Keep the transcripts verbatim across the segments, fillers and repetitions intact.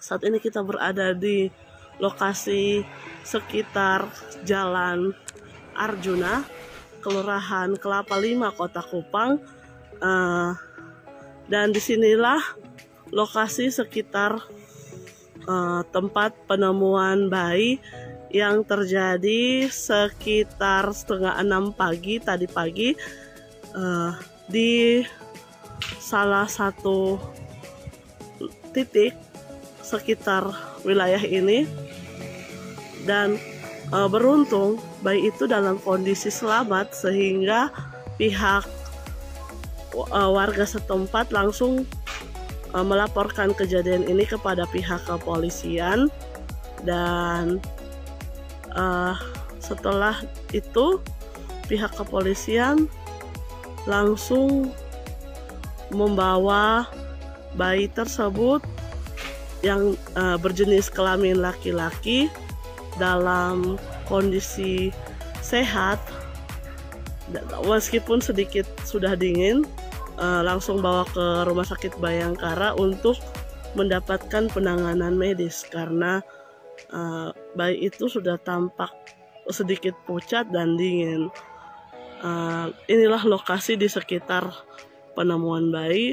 Saat ini kita berada di lokasi sekitar Jalan Arjuna, Kelurahan Kelapa Lima, Kota Kupang. Uh, dan disinilah lokasi sekitar uh, tempat penemuan bayi yang terjadi sekitar setengah enam pagi tadi pagi uh, di salah satu titik sekitar wilayah ini. Dan e, beruntung bayi itu dalam kondisi selamat sehingga pihak e, warga setempat langsung e, melaporkan kejadian ini kepada pihak kepolisian. Dan e, setelah itu pihak kepolisian langsung membawa bayi tersebut yang uh, berjenis kelamin laki-laki dalam kondisi sehat, meskipun sedikit sudah dingin, uh, langsung bawa ke Rumah Sakit Bayangkara untuk mendapatkan penanganan medis karena uh, bayi itu sudah tampak sedikit pucat dan dingin. Uh, inilah lokasi di sekitar penemuan bayi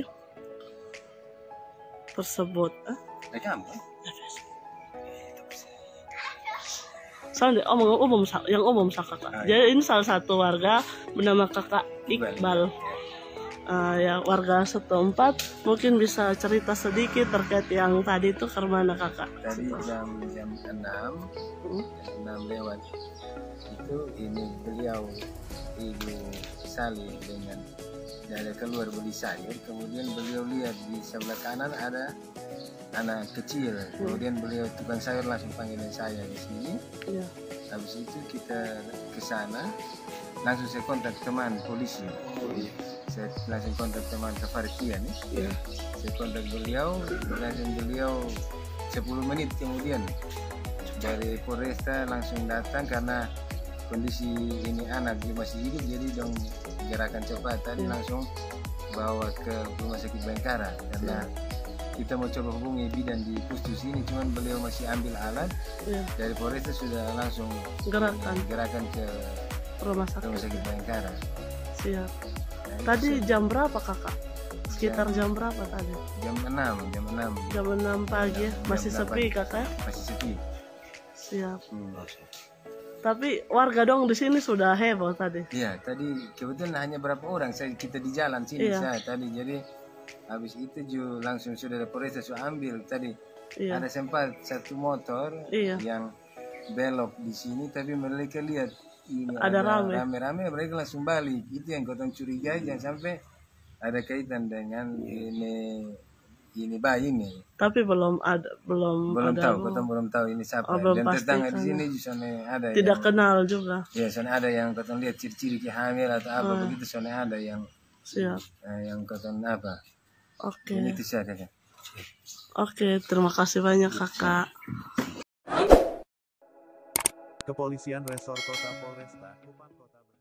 tersebut. Soalnya omong umum yang umum kakak. Jadi ini salah satu warga bernama kakak Iqbal. Uh, ya warga setempat mungkin bisa cerita sedikit terkait yang tadi itu ke mana kakak? Tadi jam jam enam, hmm? enam lewat itu ini beliau Ibu Sali dengan dari keluar beli sayur, kemudian beliau lihat di sebelah kanan ada anak kecil, kemudian beliau tukang sayur langsung panggilin saya di sini. Ya. Habis itu kita ke sana, langsung saya kontak teman polisi. Jadi, saya langsung kontak teman keparkian ya. Saya kontak beliau, langsung beliau sepuluh menit kemudian dari Polresta langsung datang karena kondisi ini anak dia masih hidup, jadi dong gerakan cepat tadi ya. Langsung bawa ke Rumah Sakit Bayangkara karena ya. Kita mau coba hubungi bidan di Pustus ini, cuman beliau masih ambil alat ya. Dari Polresta sudah langsung gerakan gerakan ke Rumah Sakit, Rumah Sakit Bayangkara. Siap. Nah, tadi siap. Jam berapa kakak? Sekitar jam, jam berapa tadi? Jam enam, jam enam. Jam enam pagi, jam masih jam sepi kakak? Masih sepi. Siap. Hmm. Tapi warga dong di sini sudah heboh tadi. Iya, tadi kebetulan hanya berapa orang saya kita di jalan sini iya. Saya tadi jadi habis itu juga langsung sudah ada Polresta sudah ambil tadi. Iya. Ada sempat satu motor iya. Yang belok di sini tapi mereka lihat ini ada rame-rame mereka langsung balik. Itu yang kotong curiga jangan sampai ada kaitan dengan ini ini bayi ini. Tapi belum ada belum belum ada tahu kotong belum tahu ini siapa. Oh, belum dan tetangga di sini juga ada tidak yang, kenal juga ya sana ada yang kotong lihat ciri-ciri hamil atau apa oh. Begitu sana ada yang siap uh, yang kotong apa. Oke. Ini itu saja kan. Oke, terima kasih banyak kakak. Kepolisian Resor Kota Polresta Kupang Kota